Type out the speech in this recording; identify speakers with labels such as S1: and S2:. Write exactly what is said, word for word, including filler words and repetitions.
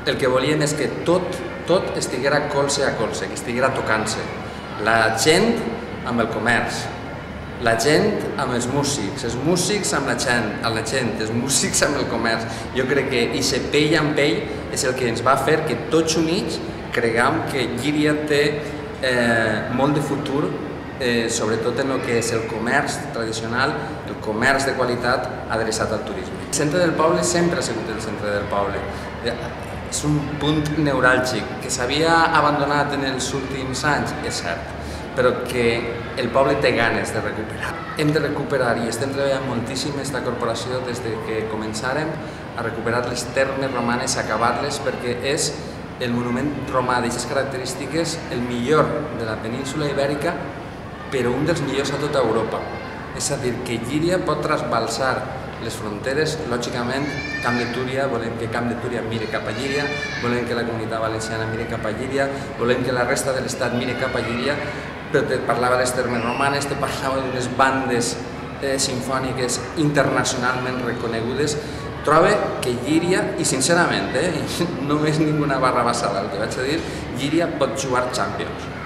S1: el que volíem és que tot, tot estiguera colze a colze, que estiguera tocant-se. La gent amb el comerç, la gent amb els músics, els músics amb la gent, amb la gent, els músics amb el comerç. Jo crec que aquest pell amb pell és el que ens va fer que tots units creguem que Llíria té eh, molt de futur, eh, sobretot en el que és el comerç tradicional, el comerç de qualitat adreçat al turisme. El centre del poble sempre ha sigut el centre del poble. És un punt neuràlgic que s'havia abandonat en els últims anys, és cert, però que el poble té ganes de recuperar. Hem de recuperar i estem treballant moltíssim aquesta corporació des de que començàrem a recuperar les termes romanes, acabar-les, perquè és el monument romà d'aquestes característiques el millor de la península ibèrica, però un dels millors a tota Europa. És a dir, que Llíria pot trasbalsar les fronteres, lògicament, Camp de Túria, volem que Camp de Túria mire cap a Llíria, volem que la Comunitat Valenciana mire cap a Llíria, volem que la resta de l'Estat mire cap a Llíria, però te parlava de les termes romanes, te parlava d'unes bandes eh, simfòniques internacionalment reconegudes. Trobo que Llíria, i sincerament, eh, no és ninguna barra basada el que vaig a dir, Llíria pot jugar Champions.